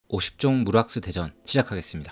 50종 물왁스 대전 시작하겠습니다.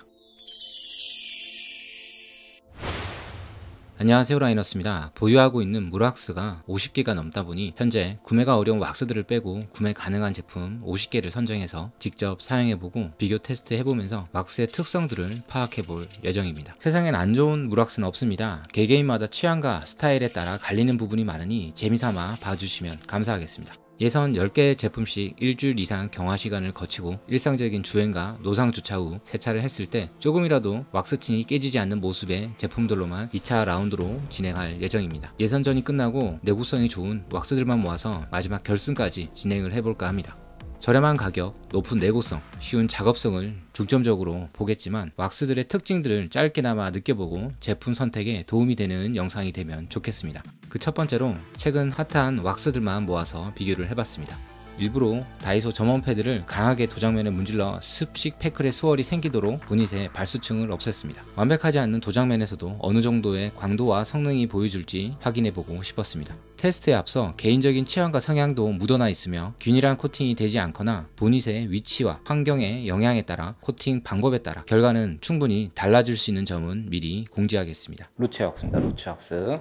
안녕하세요, 라이너스입니다. 보유하고 있는 물왁스가 50개가 넘다 보니 현재 구매가 어려운 왁스들을 빼고 구매 가능한 제품 50개를 선정해서 직접 사용해보고 비교 테스트 해보면서 왁스의 특성들을 파악해볼 예정입니다. 세상엔 안 좋은 물왁스는 없습니다. 개개인마다 취향과 스타일에 따라 갈리는 부분이 많으니 재미삼아 봐주시면 감사하겠습니다. 예선 10개 제품씩 일주일 이상 경화 시간을 거치고 일상적인 주행과 노상 주차 후 세차를 했을 때 조금이라도 왁스층이 깨지지 않는 모습의 제품들로만 2차 라운드로 진행할 예정입니다. 예선전이 끝나고 내구성이 좋은 왁스들만 모아서 마지막 결승까지 진행을 해볼까 합니다. 저렴한 가격, 높은 내구성, 쉬운 작업성을 중점적으로 보겠지만 왁스들의 특징들을 짧게나마 느껴보고 제품 선택에 도움이 되는 영상이 되면 좋겠습니다. 그 첫 번째로 최근 핫한 왁스들만 모아서 비교를 해봤습니다. 일부러 다이소 점원 패드를 강하게 도장면에 문질러 습식 패클의 수월이 생기도록 보닛의 발수층을 없앴습니다. 완벽하지 않는 도장면에서도 어느 정도의 광도와 성능이 보여줄지 확인해보고 싶었습니다. 테스트에 앞서 개인적인 취향과 성향도 묻어나 있으며 균일한 코팅이 되지 않거나 보닛의 위치와 환경의 영향에 따라 코팅 방법에 따라 결과는 충분히 달라질 수 있는 점은 미리 공지하겠습니다. 루체 왁스입니다. 루체 왁스.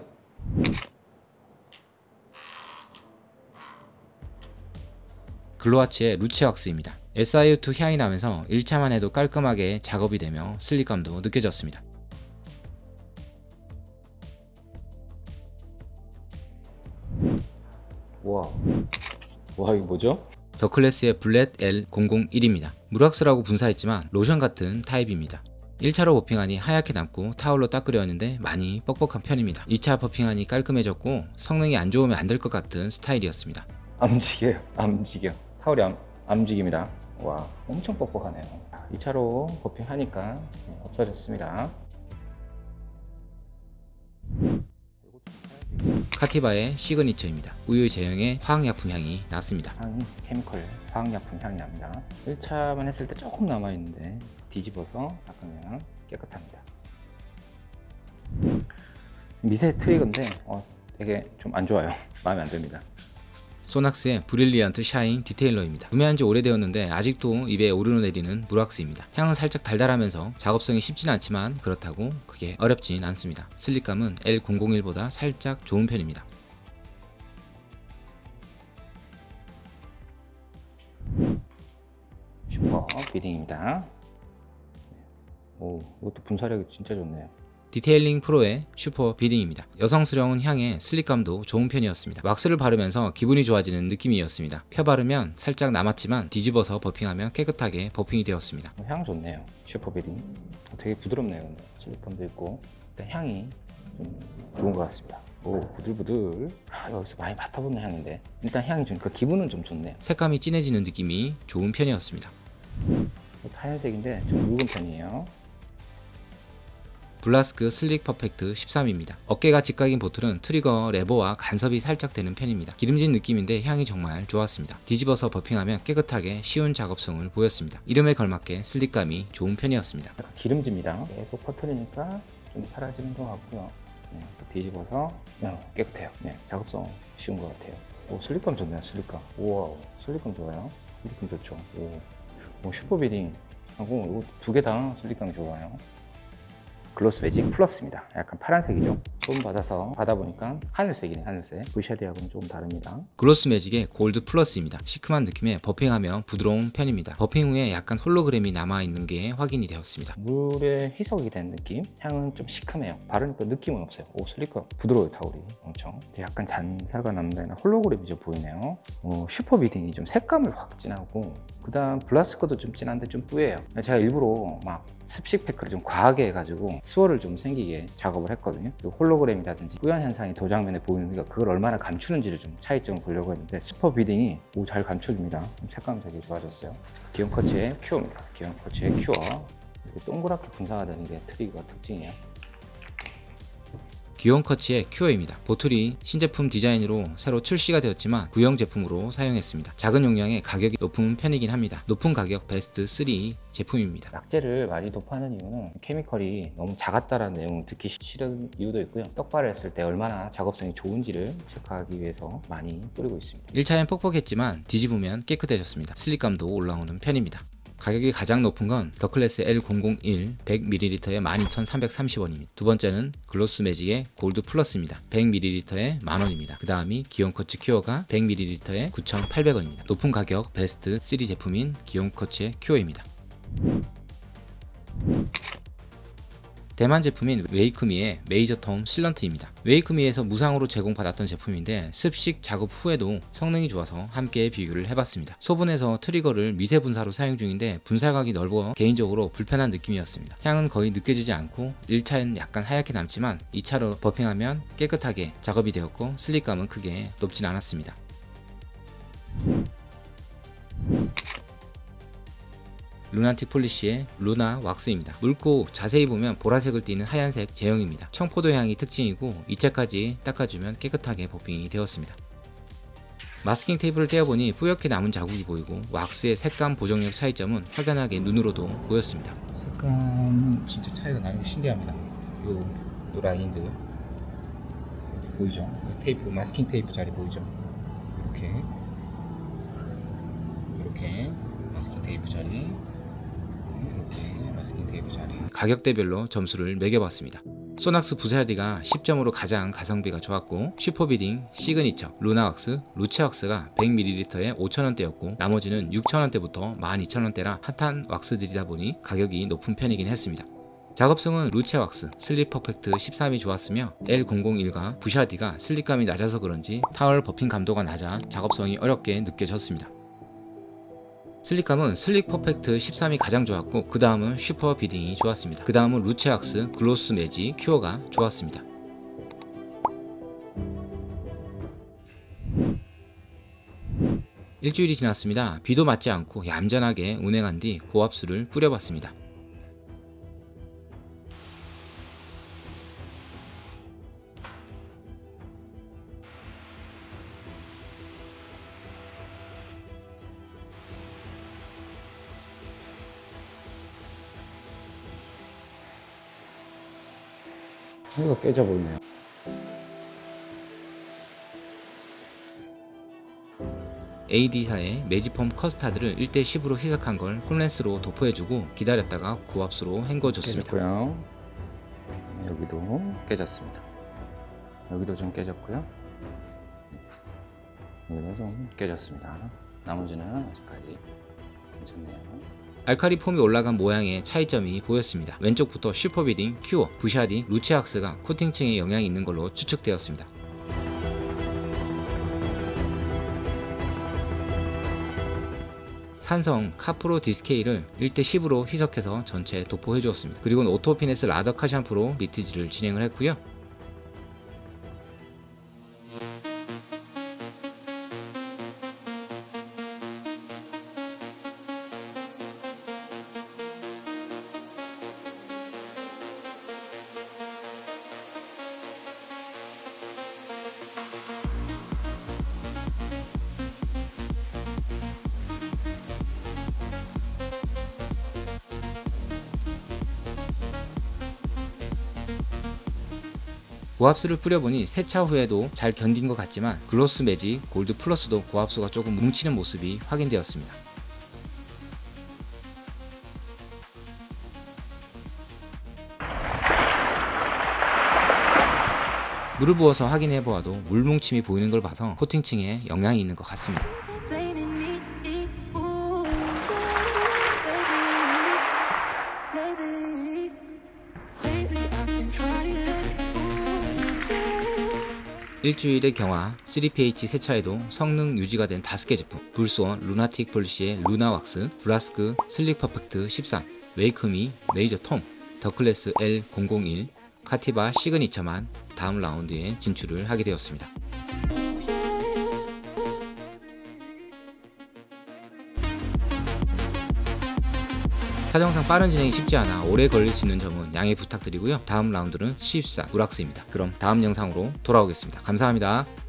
글로아치의 루체 왁스입니다. SiO2 향이 나면서 1차만 해도 깔끔하게 작업이 되며 슬립감도 느껴졌습니다. 와 이거 뭐죠? 더클래스의 블렛 L001입니다. 물왁스라고 분사했지만 로션 같은 타입입니다. 1차로 버핑하니 하얗게 남고 타올로 닦으려는데 많이 뻑뻑한 편입니다. 2차 버핑하니 깔끔해졌고 성능이 안 좋으면 안 될 것 같은 스타일이었습니다. 안 움직여. 타올이 안 움직입니다. 와, 엄청 뻑뻑하네요. 2차로 버핑하니까 없어졌습니다. 카티바의 시그니처입니다. 우유 제형의 화학약품 향이 났습니다. 향이 케미컬 화학약품 향이 납니다. 1차만 했을 때 조금 남아있는데 뒤집어서 닦으면 깨끗합니다. 미세 트리거인데 되게 좀 안 좋아요. 마음에 안 듭니다. 소낙스의 브릴리언트 샤인 디테일러입니다. 구매한 지 오래되었는데 아직도 입에 오르내리는 물왁스입니다. 향은 살짝 달달하면서 작업성이 쉽진 않지만 그렇다고 그게 어렵진 않습니다. 슬립감은 L001보다 살짝 좋은 편입니다. 슈퍼 비딩입니다. 오, 이것도 분사력이 진짜 좋네요. 디테일링 프로의 슈퍼 비딩입니다. 여성스러운 향에 슬립감도 좋은 편이었습니다. 왁스를 바르면서 기분이 좋아지는 느낌이었습니다. 펴 바르면 살짝 남았지만 뒤집어서 버핑하면 깨끗하게 버핑이 되었습니다. 향 좋네요. 슈퍼 비딩 되게 부드럽네요. 근데 슬립감도 있고 일단 향이 좀 좋은 것 같습니다. 오, 부들부들. 여기서 많이 맡아보는 향인데 일단 향이 좋으니까 기분은 좀 좋네요. 색감이 진해지는 느낌이 좋은 편이었습니다. 하얀색인데 좀 묽은 편이에요. 블라스크 슬릭 퍼펙트 13입니다. 어깨가 직각인 보틀은 트리거 레버와 간섭이 살짝 되는 편입니다. 기름진 느낌인데 향이 정말 좋았습니다. 뒤집어서 버핑하면 깨끗하게 쉬운 작업성을 보였습니다. 이름에 걸맞게 슬립감이 좋은 편이었습니다. 기름집니다. 계속 퍼트리니까 좀 사라지는 것 같고요. 뒤집어서 깨끗해요. 작업성 쉬운 것 같아요. 오, 슬립감 좋네요. 슬립감. 우와, 슬립감 좋아요. 슬립감 좋죠. 오, 슈퍼 비딩 하고 이거 두 개 다 슬립감이 좋아요. 글로스 매직 플러스입니다. 약간 파란색이죠. 조금 받아보니까 하늘색이네. 하늘색. V샤드하고는 조금 다릅니다. 글로스 매직의 골드 플러스입니다. 시큼한 느낌에 버핑하면 부드러운 편입니다. 버핑 후에 약간 홀로그램이 남아있는 게 확인이 되었습니다. 물에 희석이 된 느낌? 향은 좀 시큼해요. 바르니까 느낌은 없어요. 오, 슬리커 부드러워요. 타올이 엄청. 약간 잔사가 남는다. 홀로그램이 좀 보이네요. 슈퍼 비딩이 좀 색감을 확 진하고 그 다음 블라스커도 좀 진한데 좀 뿌예요. 제가 일부러 막 습식 패크를 좀 과하게 해가지고 수월을 좀 생기게 작업을 했거든요. 홀로그램이라든지 뿌연 현상이 도장면에 보이니까 그걸 얼마나 감추는지를 좀 차이점을 보려고 했는데 슈퍼 비딩이 잘 감춰줍니다. 색감 되게 좋아졌어요. 기온 커치의 큐어입니다. 기온 커치의 큐어. 이렇게 동그랗게 분사가 되는 게 트리거 특징이에요. 기온 커치의 큐어입니다. 보틀이 신제품 디자인으로 새로 출시가 되었지만 구형 제품으로 사용했습니다. 작은 용량에 가격이 높은 편이긴 합니다. 높은 가격 베스트 3 제품입니다. 낙제를 많이 도파하는 이유는 케미컬이 너무 작았다는 내용을 듣기 싫은 이유도 있고요. 떡발을 했을 때 얼마나 작업성이 좋은지를 체크하기 위해서 많이 뿌리고 있습니다. 1차엔 뻑뻑했지만 뒤집으면 깨끗해졌습니다. 슬립감도 올라오는 편입니다. 가격이 가장 높은 건 더클래스 L001 100ml에 12,330원입니다. 두 번째는 글로스 매직의 골드 플러스입니다. 100ml에 만원입니다. 그 다음이 기욤커츠 큐어가 100ml에 9,800원입니다. 높은 가격 베스트 3 제품인 기욤커츠의 큐어입니다. 대만 제품인 웨이크미의 메이저톰 실런트입니다. 웨이크미에서 무상으로 제공받았던 제품인데 습식 작업 후에도 성능이 좋아서 함께 비교를 해봤습니다. 소분해서 트리거를 미세 분사로 사용 중인데 분사각이 넓어 개인적으로 불편한 느낌이었습니다. 향은 거의 느껴지지 않고 1차엔 약간 하얗게 남지만 2차로 버핑하면 깨끗하게 작업이 되었고 슬릭감은 크게 높진 않았습니다. 루나틱 폴리시의 루나 왁스입니다. 묽고 자세히 보면 보라색을 띠는 하얀색 제형입니다. 청포도 향이 특징이고 2차까지 닦아주면 깨끗하게 버핑이 되었습니다. 마스킹 테이프를 떼어보니 뿌옇게 남은 자국이 보이고 왁스의 색감 보정력 차이점은 확연하게 눈으로도 보였습니다. 색감 진짜 차이가 나는 게 신기합니다. 요 라인들 보이죠? 테이프, 마스킹 테이프 자리 보이죠? 이렇게 마스킹 테이프 자리, 이렇게 마스킹 테이프 자리. 가격대별로 점수를 매겨봤습니다. 소낙스 부샤디가 10점으로 가장 가성비가 좋았고, 슈퍼비딩, 시그니처, 루나왁스, 루체왁스가 100ml에 5,000원대였고 나머지는 6,000원대부터 12,000원대라 핫한 왁스들이다 보니 가격이 높은 편이긴 했습니다. 작업성은 루체왁스, 슬립 퍼펙트 13이 좋았으며 L001과 부샤디가 슬립감이 낮아서 그런지 타월 버핑 감도가 낮아 작업성이 어렵게 느껴졌습니다. 슬립감은 슬릭 퍼펙트 13이 가장 좋았고 그 다음은 슈퍼 비딩이 좋았습니다. 그 다음은 루체왁스, 글로스 매직, 큐어가 좋았습니다. 일주일이 지났습니다. 비도 맞지 않고 얌전하게 운행한 뒤 고압수를 뿌려봤습니다. 이거 깨져버리네요. AD사의 매직폼 커스타드를 1:10으로 희석한 걸 콜렌스로 도포해주고 기다렸다가 고압수로 헹궈줬습니다. 깨졌고요. 여기도 깨졌습니다. 여기도 좀 깨졌고요. 여기도 좀 깨졌습니다. 나머지는 아직까지 괜찮네요. 알카리 폼이 올라간 모양의 차이점이 보였습니다. 왼쪽부터 슈퍼비딩, 큐어, 부샤디, 루체왁스가 코팅층에 영향이 있는 걸로 추측되었습니다. 산성 카프로 디스케이를 1:10으로 희석해서 전체 도포해 주었습니다. 그리고 오토피네스 라더 카샴푸로 미티지를 진행을 했고요. 고압수를 뿌려보니 세차 후에도 잘 견딘 것 같지만 글로스 매직, 골드 플러스도 고압수가 조금 뭉치는 모습이 확인되었습니다. 물을 부어서 확인해보아도 물 뭉침이 보이는 걸 봐서 코팅층에 영향이 있는 것 같습니다. 일주일의 경화 3pH 세차에도 성능 유지가 된 5개 제품, 불스원 루나틱 폴리시의 루나왁스, 블라스크 슬릭 퍼펙트 13, 웨이크미 메이저 톰, 더클래스 L001, 카티바 시그니처만 다음 라운드에 진출을 하게 되었습니다. 사정상 빠른 진행이 쉽지 않아 오래 걸릴 수 있는 점은 양해 부탁드리고요. 다음 라운드는 수입사 무락스입니다. 그럼 다음 영상으로 돌아오겠습니다. 감사합니다.